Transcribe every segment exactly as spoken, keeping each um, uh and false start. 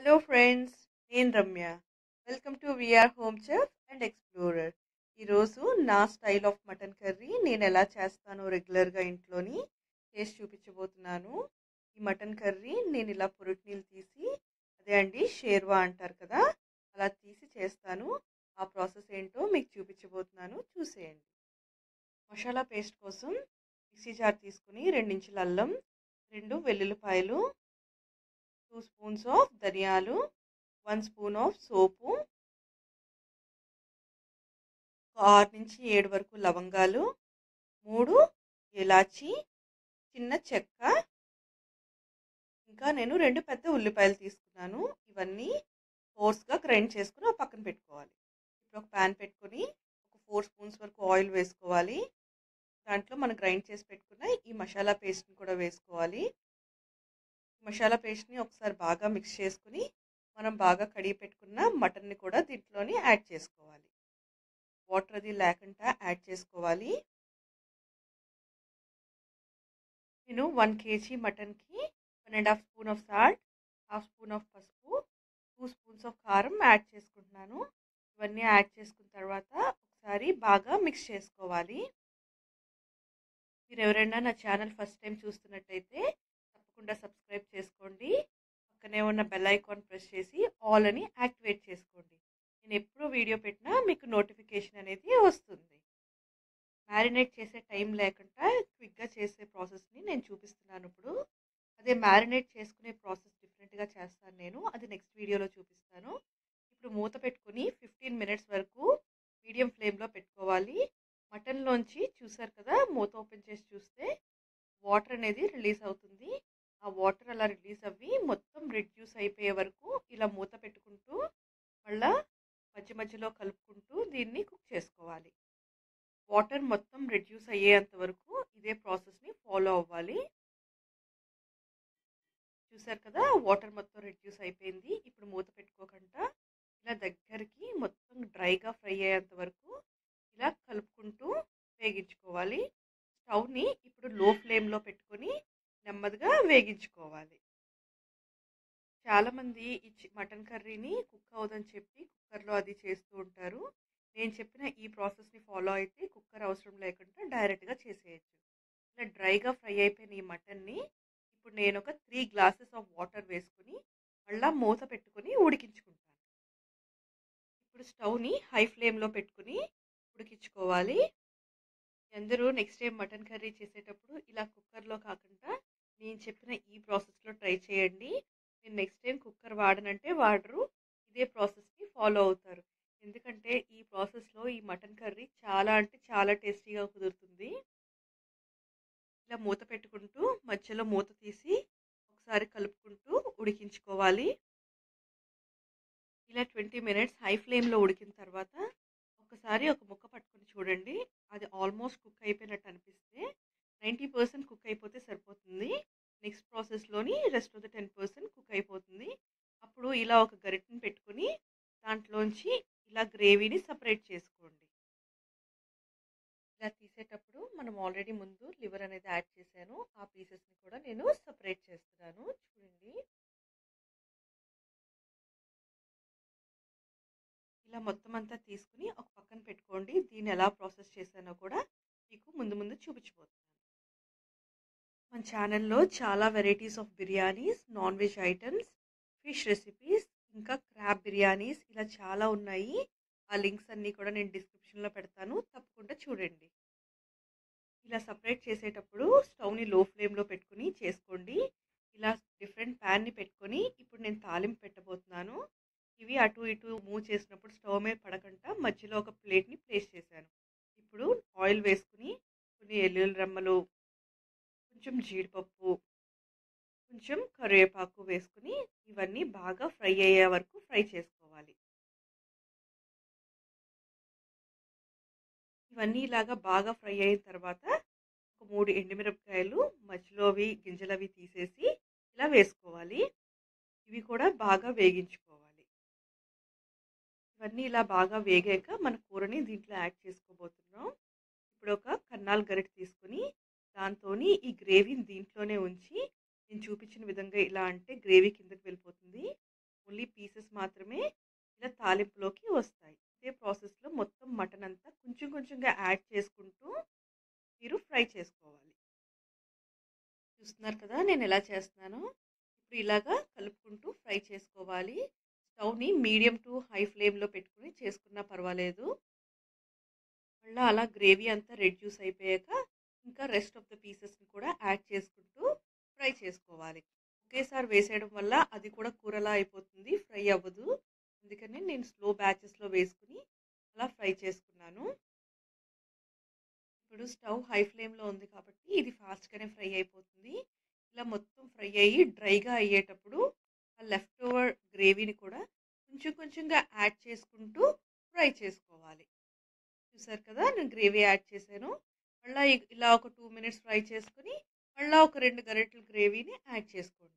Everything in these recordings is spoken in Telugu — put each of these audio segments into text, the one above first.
హలో ఫ్రెండ్స్, నేను Ramya. Welcome to VR home chef and explorer. ఈరోజు నా స్టైల్ ఆఫ్ మటన్ కర్రీ నేను ఎలా చేస్తానో రెగ్యులర్గా ఇంట్లోని చేసి చూపించబోతున్నాను. ఈ మటన్ కర్రీ నేను ఇలా పొరుటు నీళ్ళు తీసి, అదే అండి షేర్వా అంటారు కదా, అలా తీసి చేస్తాను. ఆ ప్రాసెస్ ఏంటో మీకు చూపించబోతున్నాను, చూసేయండి. మసాలా పేస్ట్ కోసం మిక్సీ జార్ తీసుకుని రెండించుల అల్లం, రెండు వెల్లుల్లిపాయలు, టూ స్పూన్స్ ఆఫ్ ధనియాలు, వన్ స్పూన్ ఆఫ్ సోపు, ఆరు నుంచి ఏడు వరకు లవంగాలు, మూడు ఇలాచి, చిన్న చెక్క, ఇంకా నేను రెండు పెద్ద ఉల్లిపాయలు తీసుకున్నాను. ఇవన్నీ కోర్స్గా గ్రైండ్ చేసుకుని ఒక పక్కన పెట్టుకోవాలి. ఇప్పుడు ఒక ప్యాన్ పెట్టుకొని ఒక ఫోర్ స్పూన్స్ వరకు ఆయిల్ వేసుకోవాలి. దాంట్లో మనం గ్రైండ్ చేసి పెట్టుకున్న ఈ మసాలా పేస్ట్ని కూడా వేసుకోవాలి. మసాలా పేస్ట్ని ఒకసారి బాగా మిక్స్ చేసుకుని మనం బాగా కడిగి పెట్టుకున్న మటన్ని కూడా దీంట్లోని యాడ్ చేసుకోవాలి. వాటర్ అది లేకుండా యాడ్ చేసుకోవాలి. నేను వన్ కేజీ మటన్కి one and half spoon of salt, half spoon of పసుపు, టూ స్పూన్స్ ఆఫ్ కారం యాడ్ చేసుకుంటున్నాను. ఇవన్నీ యాడ్ చేసుకున్న తర్వాత ఒకసారి బాగా మిక్స్ చేసుకోవాలి. మీరు ఎవరైనా నా ఛానల్ ఫస్ట్ టైం చూస్తున్నట్టయితే తప్పకుండా సబ్స్క్రైబ్ చేసుకోండి. పక్కనే ఉన్న బెల్ ఐకాన్ ప్రెస్ చేసి ఆల్ అని యాక్టివేట్ చేసుకోండి. నేను ఎప్పుడు వీడియో పెట్టినా మీకు నోటిఫికేషన్ అనేది వస్తుంది. మ్యారినేట్ చేసే టైం లేకుండా క్విక్గా చేసే ప్రాసెస్ని నేను చూపిస్తున్నాను ఇప్పుడు. అదే మ్యారినేట్ చేసుకునే ప్రాసెస్ డిఫరెంట్గా చేస్తాను నేను, అది నెక్స్ట్ వీడియోలో చూపిస్తాను. ఇప్పుడు మూత పెట్టుకుని ఫిఫ్టీన్ మినిట్స్ వరకు మీడియం ఫ్లేమ్లో పెట్టుకోవాలి. మటన్లోంచి చూసారు కదా, మూత ఓపెన్ చేసి చూస్తే వాటర్ అనేది రిలీజ్ అవుతుంది. ఆ వాటర్ అలా రిలీజ్ అవ్వి మొత్తం రిడ్యూస్ అయిపోయే వరకు ఇలా మూత పెట్టుకుంటూ మళ్ళా మధ్య మధ్యలో కలుపుకుంటూ దీన్ని కుక్ చేసుకోవాలి. వాటర్ మొత్తం రిడ్యూస్ అయ్యేంత వరకు ఇదే ప్రాసెస్ని ఫాలో అవ్వాలి. చూసారు కదా, వాటర్ మొత్తం రిడ్యూస్ అయిపోయింది. ఇప్పుడు మూత పెట్టుకోకుండా ఇలా దగ్గరికి మొత్తం డ్రైగా ఫ్రై అయ్యేంత వరకు ఇలా కలుపుకుంటూ వేగించుకోవాలి. స్టవ్ని ఇప్పుడు లో ఫ్లేమ్లో పెట్టుకొని నెమ్మదిగా వేగించుకోవాలి. చాలామంది ఈ మటన్ కర్రీని కుక్ అవ్వదని చెప్పి కుక్కర్లో అది చేస్తూ ఉంటారు. నేను చెప్పిన ఈ ప్రాసెస్ని ఫాలో అయితే కుక్కర్ అవసరం లేకుండా డైరెక్ట్గా చేసేయచ్చు. ఇలా డ్రైగా ఫ్రై అయిపోయిన ఈ మటన్ని ఇప్పుడు నేను ఒక త్రీ గ్లాసెస్ ఆఫ్ వాటర్ వేసుకుని మళ్ళీ మూత పెట్టుకుని ఉడికించుకుంటాను. ఇప్పుడు స్టవ్ని హై ఫ్లేమ్లో పెట్టుకుని ఉడికించుకోవాలి. అందరూ నెక్స్ట్ టైం మటన్ కర్రీ చేసేటప్పుడు ఇలా కుక్కర్లో కాకుండా నేను చెప్పిన ఈ ప్రాసెస్లో ట్రై చేయండి. నేను నెక్స్ట్ టైం కుక్కర్ వాడనంటే వాడరు, ఇదే ప్రాసెస్ని ఫాలో అవుతారు. ఎందుకంటే ఈ ప్రాసెస్లో ఈ మటన్ కర్రీ చాలా అంటే చాలా టేస్టీగా కుదురుతుంది. ఇలా మూత పెట్టుకుంటూ మధ్యలో మూత తీసి ఒకసారి కలుపుకుంటూ ఉడికించుకోవాలి. ఇలా ట్వంటీ మినిట్స్ హై ఫ్లేమ్లో ఉడికిన తర్వాత ఒకసారి ఒక ముక్క పట్టుకొని చూడండి. అది ఆల్మోస్ట్ కుక్ అయిపోయినట్టు అనిపిస్తే నైంటీ పర్సెంట్ కుక్ అయిపోతే సరిపోతుంది. నెక్స్ట్ ప్రాసెస్లోని rest of the ten percent cook అయిపోతుంది. అప్పుడు ఇలా ఒక గరిటెని పెట్టుకుని దాంట్లోంచి ఇలా గ్రేవీని సపరేట్ చేసుకోండి. ఇలా తీసేటప్పుడు మనం ఆల్రెడీ ముందు లివర్ అనేది యాడ్ చేశాను. ఆ పీసెస్ని కూడా నేను సపరేట్ చేస్తున్నాను. చూడండి, ఇలా మొత్తం అంతా తీసుకుని ఒక పక్కన పెట్టుకోండి. దీన్ని ఎలా ప్రాసెస్ చేశానో కూడా మీకు ముందు ముందు చూపించబోతున్నాను. మన ఛానల్లో చాలా varieties of biryanis, non veg items, fish recipes, ఇంకా క్రాబ్ బిర్యానీస్ ఇలా చాలా ఉన్నాయి. ఆ లింక్స్ అన్నీ కూడా నేను డిస్క్రిప్షన్లో పెడతాను, తప్పకుండా చూడండి. ఇలా సపరేట్ చేసేటప్పుడు స్టవ్ని లో ఫ్లేమ్లో పెట్టుకుని చేసుకోండి. ఇలా డిఫరెంట్ ప్యాన్ని పెట్టుకొని ఇప్పుడు నేను తాలింపు పెట్టబోతున్నాను. ఇవి అటు ఇటు మూవ్ చేసినప్పుడు స్టవ్ మీద పడకుండా మధ్యలో ఒక ప్లేట్ని ప్లేస్ చేశాను. ఇప్పుడు ఆయిల్ వేసుకుని కొన్ని ఎల్లుల్లి రెమ్మలు, కొంచెం జీడిపప్పు, కొంచెం కరివేపాకు వేసుకుని ఇవన్నీ బాగా ఫ్రై అయ్యే వరకు ఫ్రై చేసుకోవాలి. ఇవన్నీ ఇలాగా బాగా ఫ్రై అయిన తర్వాత ఒక మూడు ఎండుమిరపకాయలు మధ్యలో అవి గింజలు అవి తీసేసి ఇలా వేసుకోవాలి. ఇవి కూడా బాగా వేగించుకోవాలి. ఇవన్నీ ఇలా బాగా వేగాక మన కూరని దీంట్లో యాడ్ చేసుకోబోతున్నాం. ఇప్పుడు ఒక కన్నాలు గరిటె తీసుకుని దాంతో ఈ గ్రేవీని దీంట్లోనే ఉంచి నేను చూపించిన విధంగా ఇలా అంటే గ్రేవీ కిందకి వెళ్ళిపోతుంది. ఓన్లీ పీసెస్ మాత్రమే ఇలా తాలింపులోకి వస్తాయి. ఇదే ప్రాసెస్లో మొత్తం మటన్ అంతా కొంచెం కొంచెంగా యాడ్ చేసుకుంటూ మీరు ఫ్రై చేసుకోవాలి. చూస్తున్నారు కదా నేను ఎలా చేస్తున్నానో. ఇప్పుడు ఇలాగా కలుపుకుంటూ ఫ్రై చేసుకోవాలి. స్టవ్ని మీడియం టు హై ఫ్లేమ్లో పెట్టుకుని చేసుకున్నా పర్వాలేదు. మళ్ళీ అలా గ్రేవీ అంతా రెడ్యూస్ అయిపోయాక ఇంకా రెస్ట్ ఆఫ్ ద పీసెస్ని కూడా యాడ్ చేసుకుంటూ ఫ్రై చేసుకోవాలి. ఒకేసారి వేసేయడం వల్ల అది కూడా కూరలా అయిపోతుంది, ఫ్రై అవ్వదు. అందుకని నేను స్లో బ్యాచెస్లో వేసుకుని అలా ఫ్రై చేసుకున్నాను. ఇప్పుడు స్టవ్ హై ఫ్లేమ్లో ఉంది కాబట్టి ఇది ఫాస్ట్గానే ఫ్రై అయిపోతుంది. ఇలా మొత్తం ఫ్రై అయ్యి డ్రైగా అయ్యేటప్పుడు ఆ లెఫ్ట్ ఓవర్ గ్రేవీని కూడా కొంచెం కొంచెంగా యాడ్ చేసుకుంటూ ఫ్రై చేసుకోవాలి. చూసారు కదా నేను గ్రేవీ యాడ్ చేశాను. మళ్ళీ ఇలా ఒక టూ మినిట్స్ ఫ్రై చేసుకుని మళ్ళీ ఒక రెండు గరిటెల గ్రేవీని యాడ్ చేసుకోండి.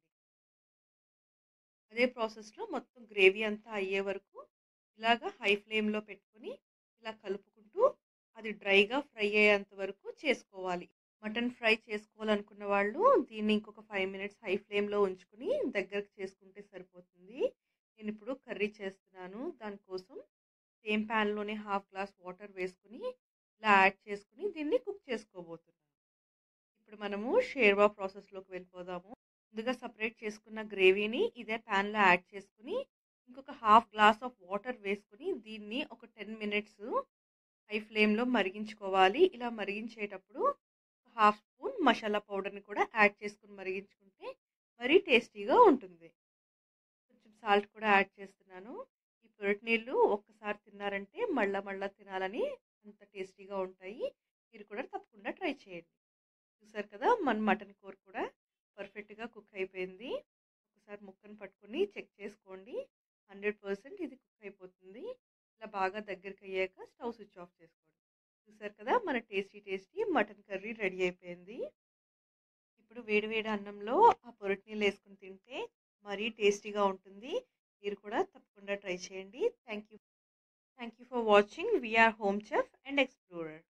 అదే ప్రాసెస్లో మొత్తం గ్రేవీ అంతా అయ్యే వరకు ఇలాగా హై ఫ్లేమ్లో పెట్టుకుని ఇలా కలుపుకుంటూ అది డ్రైగా ఫ్రై అయ్యేంత వరకు చేసుకోవాలి. మటన్ ఫ్రై చేసుకోవాలనుకున్న వాళ్ళు దీన్ని ఇంకొక ఫైవ్ మినిట్స్ హై ఫ్లేమ్లో ఉంచుకుని దగ్గరకు చేసుకుంటే సరిపోతుంది. నేను ఇప్పుడు కర్రీ చేస్తున్నాను. దానికోసం సేమ్ ప్యాన్లోనే హాఫ్ గ్లాస్ వాటర్ వేసుకుని ఇలా యాడ్ చేసుకుని దీన్ని కుక్ చేసుకోబోతున్నాను. ఇప్పుడు మనము షేర్వా ప్రాసెస్లోకి వెళ్ళిపోదాము. ముందుగా సపరేట్ చేసుకున్న గ్రేవీని ఇదే ప్యాన్లో యాడ్ చేసుకుని ఇంకొక హాఫ్ గ్లాస్ ఆఫ్ వాటర్ వేసుకుని దీన్ని ఒక టెన్ మినిట్స్ హై ఫ్లేమ్లో మరిగించుకోవాలి. ఇలా మరిగించేటప్పుడు హాఫ్ స్పూన్ మసాలా పౌడర్ని కూడా యాడ్ చేసుకుని మరిగించుకుంటే మరీ టేస్టీగా ఉంటుంది. కొంచెం సాల్ట్ కూడా యాడ్ చేస్తున్నాను. ఈ పొరటి నీళ్ళు ఒక్కసారి తిన్నారంటే మళ్ళా మళ్ళా తినాలని అంత టేస్టీగా ఉంటాయి. మీరు కూడా తప్పకుండా ట్రై చేయండి. చూసారు కదా మన మటన్ కూర కూడా పర్ఫెక్ట్గా కుక్ అయిపోయింది. ఒకసారి ముక్కను పట్టుకొని చెక్ చేసుకోండి. హండ్రెడ్ పర్సెంట్ ఇది కుక్ అయిపోతుంది. ఇలా బాగా దగ్గరికి అయ్యాక స్టవ్ స్విచ్ ఆఫ్ చేసుకోండి. చూసారు కదా మన tasty tasty mutton curry ready అయిపోయింది. ఇప్పుడు వేడివేడి అన్నంలో ఆ పొరటి నీళ్ళు వేసుకుని తింటే మరీ టేస్టీగా ఉంటుంది. మీరు కూడా తప్పకుండా ట్రై చేయండి. Thank you thank you for watching VR home chef and explorer.